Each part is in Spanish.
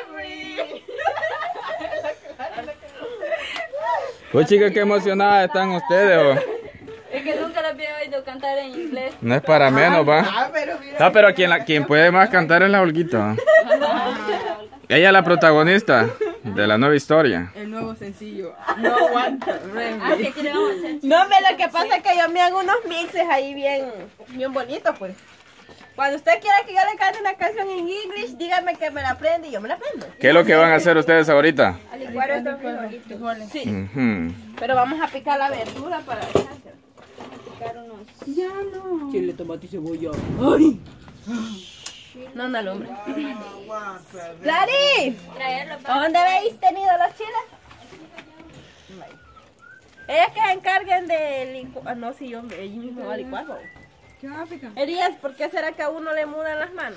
Henry. Pues chicas, qué emocionadas están ustedes. Es que nunca las había oído cantar en inglés. No es para menos, va. No, pero quien puede más cantar es la Olguita. Ella es la protagonista de la nueva historia. El nuevo sencillo. No aguanta. Aquí le vamos a hacer. No, lo que pasa es que yo me hago unos mixes ahí bien bonitos, pues. Cuando usted quiera que yo le cante una canción en inglés, dígame que me la aprende y yo me la aprendo. ¿Qué es lo que van a hacer ustedes ahorita? A licuar estos frijoles. Sí. Ujú. Pero vamos a picar la verdura para dejársela. Picar unos. Ya no. Chile, tomate y cebolla. ¡Ay! No, no, hombre. ¡Clary! Traerlo ¿A dónde habéis tenido los chiles? Ellas que se encarguen de licuar. No, si yo, ellos mismos van a licuar. ¿No? ¿Qué va a picar? Elías, ¿por qué será que a uno le mudan las manos?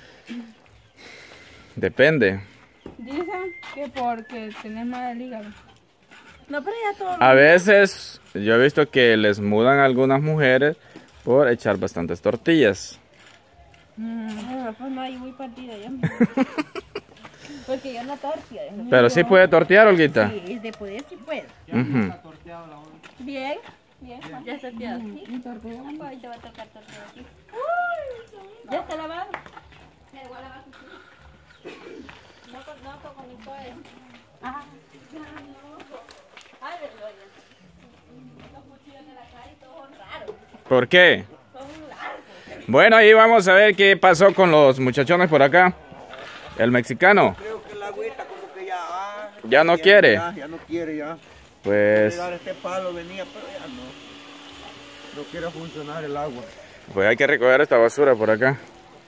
Depende. Dicen que porque tenés mal el hígado. No, pero ya todo. A veces yo he visto que les mudan a algunas mujeres por echar bastantes tortillas. No, pues no, ahí voy partida ya. Porque yo no tortilla. Pero sí puede tortear, Olguita. Sí, de poder sí puedo. Ujú. Bien, bien. ya está tirado. ¿Sí? Un tortilla. Ahí te va a tocar tortilla aquí. ¿Ya está lavado? No con mi coe. Ay, de gloria. Los cuchillos en la cara y todos son raros. ¿Por qué? Bueno, ahí vamos a ver qué pasó con los muchachones por acá. El mexicano. Creo que la agüita como que ya... Ya no quiere. Ya no quiere ya. Pues, Dar este palo venía, pero ya no. No quiere funcionar el agua. pues hay que recoger esta basura por acá.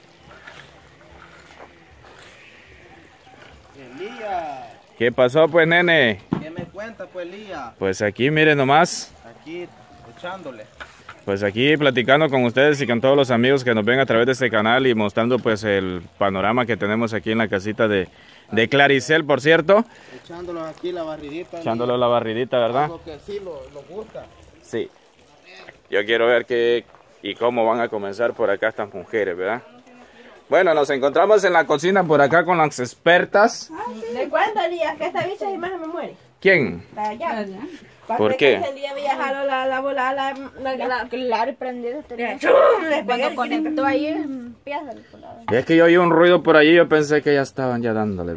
Elías, ¿Qué pasó pues, nene? ¿qué me cuenta pues Elías? Pues aquí miren nomás. Aquí echándole. Pues aquí platicando con ustedes y con todos los amigos que nos ven a través de este canal y mostrando pues el panorama que tenemos aquí en la casita de Claricel, por cierto. Echándolo aquí la barridita. Echándolo la barridita, ¿verdad? Algo que sí lo gusta. Sí. Yo quiero ver qué y cómo van a comenzar por acá estas mujeres, ¿verdad? Bueno, nos encontramos en la cocina por acá con las expertas. ¿De cuándo, Elías? Que esta bicha imagen me muere. ¿Quién? Para allá. ¿Por qué? El día había jalado la bola, Claro, prendido. cuando conectó ahí, empieza el colado. Y es que yo oí un ruido por allí, yo pensé que ya estaban ya dándole.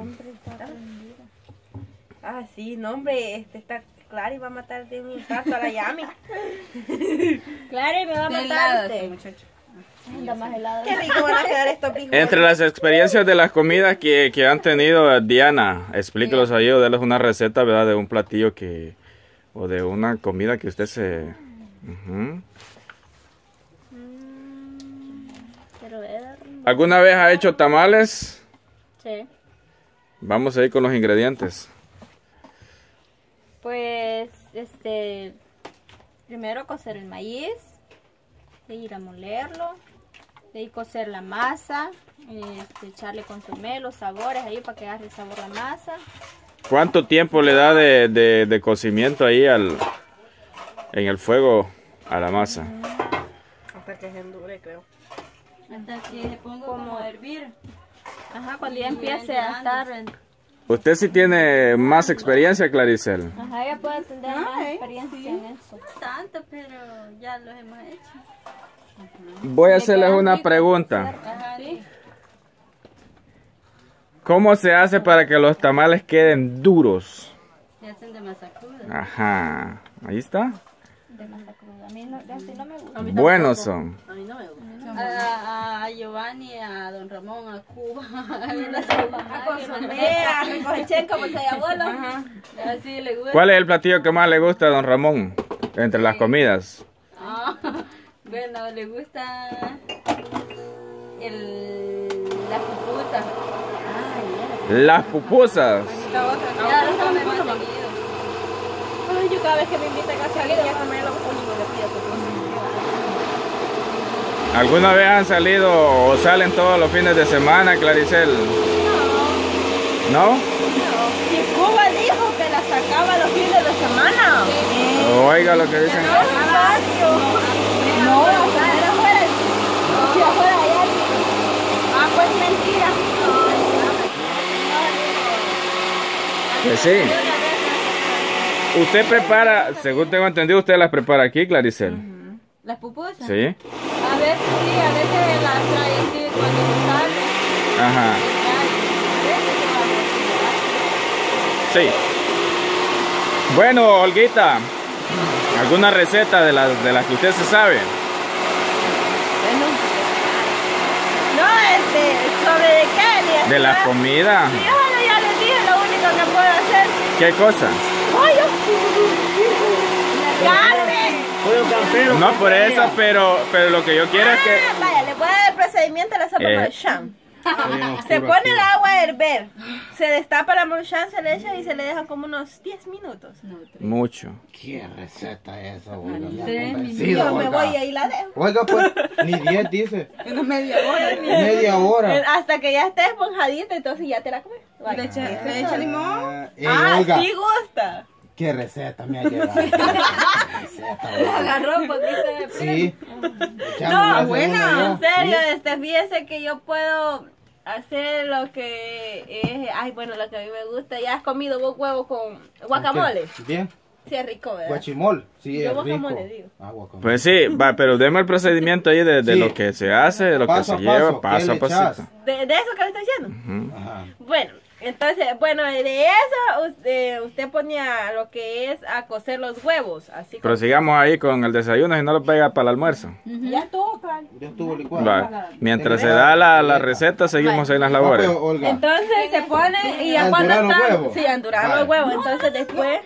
Ah, sí, no, hombre, está claro y va a matar de un infarto a la Yami. Claro, y me va a matar usted. Anda más helado. Qué rico van a quedar estos frijoles. Entre las experiencias de las comidas que han tenido, Diana, explíquelos ahí o déles una receta, ¿verdad? De un platillo o de una comida que usted se... Ujú. Quiero ver. ¿Alguna vez ha hecho tamales? Sí. Vamos a ir con los ingredientes. Pues, primero cocer el maíz, de ir a molerlo, de ir cocer la masa, echarle consomé, los sabores ahí para que agarre el sabor a la masa. ¿Cuánto tiempo le da de cocimiento ahí en el fuego a la masa? Hasta que se endure, creo. Hasta que se ponga como a hervir. Ajá, cuando ya empiece a estar... Usted sí tiene más experiencia, Claricel. Ajá, ya puede tener más experiencia en eso. No tanto, pero ya lo hemos hecho. Voy a hacerles una pregunta. Ajá, sí. ¿Cómo se hace para que los tamales queden duros? Se hacen de masa cruda. Ajá, ahí está. De masa cruda. A mí no, así no me gusta. Buenos son. A mí no me gusta. A Giovanni, a Don Ramón, a Cuba, a Consomé, a recoger como se abuelo. así le gusta. ¿Cuál es el platillo que más le gusta a don Ramón entre las comidas? Ah, bueno, le gusta la pupusa. Las pupusas. Ya lo come más seguido. Ay, yo cada vez que me invitan a salir a comer lo único le pido pupusa. ¿Alguna vez han salido o salen todos los fines de semana, Claricel? ¿No? Si Cuba dijo que la sacaba los fines de semana. Oiga lo que dicen. No, afuera, afuera. Sí, afuera allá. Ah, pues mentira. Pues sí. Usted prepara, según tengo entendido, usted las prepara aquí, Claricel. ¿Las pupusas? Sí. A veces sí, a veces las trae así cuando no sale. Ajá. Sí. Bueno, Olguita, ¿alguna receta de las que usted se sabe? Bueno. No, ¿sobre de qué? De la comida. Sí, bueno, ya les dije lo único que puedo hacer. ¿Qué cosa? ¡Pollo! ¡Carne! No por eso, pero lo que yo quiero es que... Vaya, le voy a dar el procedimiento a la sopa Maruchan. Se pone el agua a hervir, se destapa la Maruchan, se le echa y se le deja como unos 10 minutos. Mucho. ¿Qué receta es esa, Olga? Yo me voy y ahí la dejo. Oiga, pues, ni 10 dice. Una media hora. Media hora. Hasta que ya esté esponjadita, entonces ya te la comes. Vaya. Le echa limón. Olga, sí gusta. ¿qué receta me ha llegado? Receta, Olga. Agarró un poquito de... Sí. No, buena. En serio, fíjese que yo puedo hacer lo que es, ay, bueno, lo que a mí me gusta. ¿Ya has comido vos huevo con guacamole? Bien. Sí, es rico, ¿verdad? Guachimol. Sí, Yo es rico. guacamole digo. Guacamole. Pues sí, va, pero deme el procedimiento ahí de Sí. lo que se hace, de lo Paso que a se lleva, paso, ¿qué paso a le pasito. echas? ¿De eso que le estoy diciendo? Ujú. Ajá. Bueno, entonces, de eso usted ponía lo que es a cocer los huevos, así como... Prosigamos ahí con el desayuno, si no lo pega para el almuerzo. Ya estuvo, plan. Ya estuvo licuado. Va. Mientras se da la receta, seguimos en las labores. Pues, Olga. Entonces se pone y ya ¿A cuando endurar los están... huevos? Sí, a endurar Vale. los huevos. Entonces después...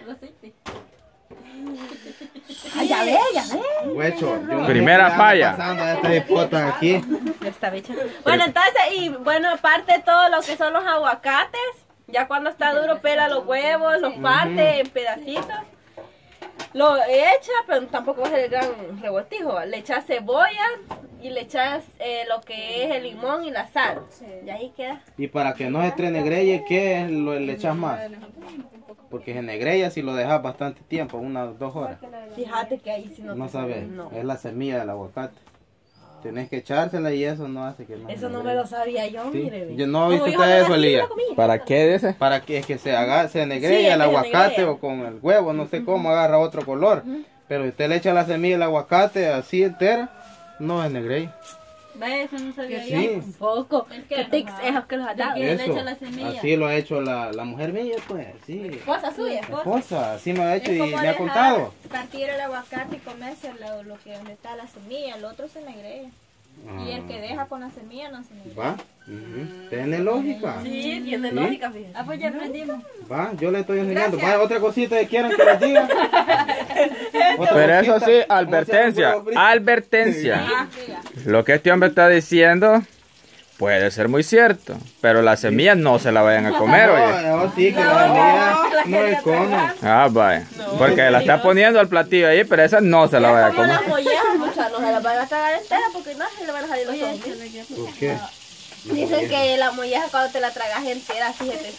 Ay, ya ve, ya ve. Huecho, yo no Primera sé qué anda falla. pasando a esta hipota aquí. Está bicha. Bueno, entonces, y bueno, aparte todo lo que son los aguacates, ya cuando está duro pela los huevos, los parte en pedacitos, lo echa, pero tampoco va a ser el gran revoltijo, le echas cebolla y le echas lo que es el limón y la sal, y ahí queda. Y para que no se trenegreye, ¿qué es le echas más? Porque se negrella si lo dejas bastante tiempo, unas 2 horas. Fíjate que ahí sí no, No sabes, no. es la semilla del aguacate. Tenés que echársela y eso no hace que no. Eso no me lo sabía yo, Sí. mire. Yo no he Como visto yo usted no eso, nací, Elías. no comía. ¿Para qué dice? Para que es que se negrella Sí, el es que se aguacate negrella. o con el huevo, no sé cómo, agarra otro color. Pero si usted le echa la semilla del aguacate así entera, no es negrella. Ve, eso no sabía yo. Sí, Un poco. ¿Qué tics esos que los ha dado? ¿De qué? le eso. echa la semilla. Así lo ha hecho la mujer mía, pues, sí. Cosa suya. Esposa, así me ha hecho Es y como me ha dejar contado. partir el aguacate y comerse lo que donde está la semilla, el otro se negrella. Y el que deja con la semilla no se negrella. Va, tiene lógica. Sí, tiene Sí. lógica, fíjate. Ah, pues ya aprendimos. Va, yo le estoy enseñando. Va, otra cosita que quieran que les diga. Otra Pero eso cosita, sí, ¿cómo se llama advertencia, el frito? advertencia. Lo que este hombre está diciendo puede ser muy cierto, pero las semillas no se la vayan a comer, oye. No, sí, que la semilla no es cono. Ah, vaya. Porque la está poniendo al platillo ahí, pero esa no se la vaya a Como comer. las mollejas, muchachos, no se las van a tragar entera porque no se le van a salir los ojos. ¿Por qué? Dicen que la molleja cuando te la tragas entera, fíjate.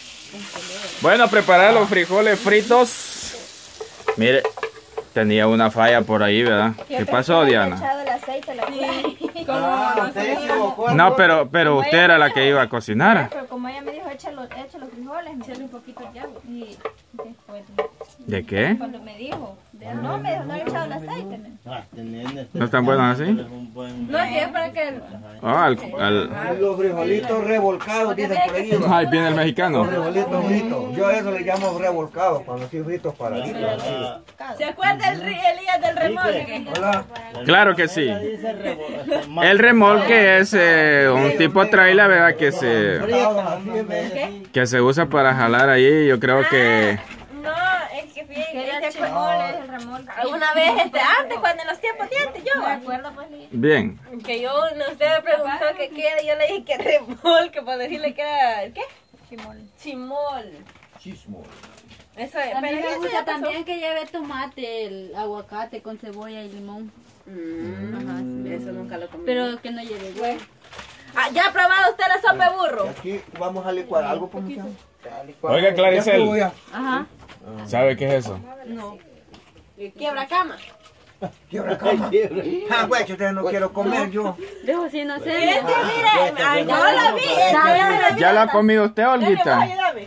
Bueno, preparar los frijoles fritos. Mire, tenía una falla por ahí, ¿verdad? ¿Qué pasó, Diana? Echado el aceite, la Usted se equivocó. No, pero usted era la que iba a cocinar. Pero como ella me dijo, echa los frijoles, echarle un poquito de agua. Y después, ¿De qué? cuando me dijo, no me dijo, no le he echado el aceite. ¿No están buenos así? No, que es para que... Oh, Los frijolitos revolcados, dicen por ahí. Ahí viene el mexicano. Los frijolitos fritos. Yo a eso le llamo revolcados, cuando estoy fritos paraditos. ¿Se acuerda el Elías del remolque? Hola. Claro que sí. El remolque es un tipo de trailer, ¿verdad? Que se usa para jalar ahí. Yo creo que... No, es que Que era fíjate, chimol, es el remolque. alguna vez antes, cuando en los tiempos de antes, yo, ¿Me acuerdo, pues? Bien. que usted me preguntó que qué era, y yo le dije que remolque, para decirle que era, ¿el qué? Chimol. Chismol. Eso es, A mí pero me eso gusta ya pasó. también que lleve tomate, el aguacate con cebolla y limón. Ajá, sí, eso nunca lo comí. Pero que no lleve huevo. Ah, ¿ya ha probado usted la sopa de burro? Y aquí vamos a licuar algo, por muchacho. Oiga, Claricel, Ajá. ¿sabe qué es eso? Quiebra cama. Quiebra cama. Ah, güey, yo no quiero comer yo. Dejo si no sé. Mire, ay, no lo vi. ¿Ya lo ha comido usted, Olguita? Ayúdame.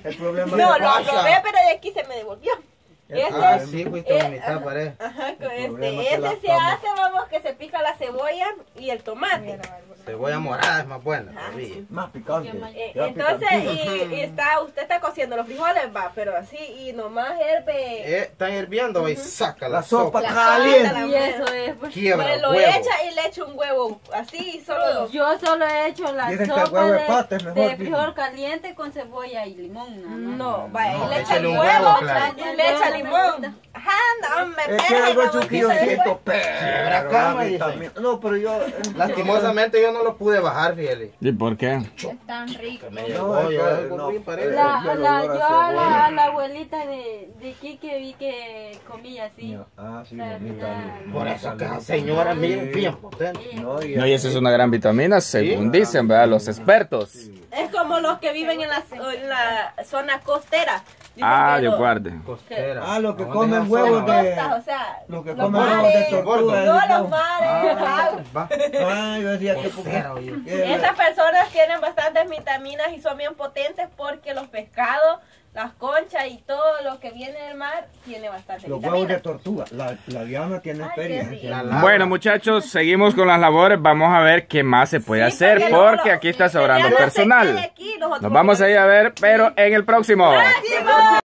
El problema No, le lo pasa. probé, pero de aquí se me devolvió. Ah, sí, fuiste a vomitar, parece. Ajá, problema es que la ese se cama- hace, vamos, que se pica la cebolla y el tomate. Cebolla morada es más buena todavía. Más picante. Entonces, usted está cociendo los frijoles, va, pero así, y nomás herve. Están hirviendo y saca la La sopa sopa. caliente. Y eso es, pues. Quiebra Pues el lo huevo. echa y le echa un huevo así, y solo lo... Yo solo he hecho la Dicen que el sopa huevo de pata es mejor, de dicen. frijol caliente con cebolla y limón. nada más. No, vaya, No, y le echa échale el un huevo, huevo, claro. y le echa limón. Ajá, no, me Es que algo chuquilloncito, Quiebra pero cama, la dice. vitamina- No, pero yo... Lastimosamente yo no lo pude bajar, fíjate. ¿Y por qué? Están ricos. Me No, llegó, es yo que algo no. bien parece. Yo el olor a Yo cebolla. a la abuelita de Quique vi que comía así. Ah, sí, O sea, bonita. Por eso que la señora, miren, bien potente. No, No, y esa es una gran vitamina, según dicen, ¿verdad? Los expertos. Es como los que viven en la zona costera. Dicen Ah, que yo los- guarde. Costera. Ah, los que No, comen deja huevos sola. de... costas, o sea, Los que los comen huevos de mares, tortuga. no ¿sí? los mares. Ah, va. Ah, yo decía que... Costera, oye. Esas personas tienen bastantes vitaminas y son bien potentes porque los pescados, las conchas y todo lo que viene del mar tiene bastante Los huevos de vitaminas. tortuga. La Diana tiene experiencia. La lava. Bueno, muchachos, seguimos con las labores. Vamos a ver qué más se puede Sí, hacer luego porque aquí está sobrando Diana se quede personal. aquí, nosotros Nos vamos a ir a ver, pero en el próximo. ¡Próximo!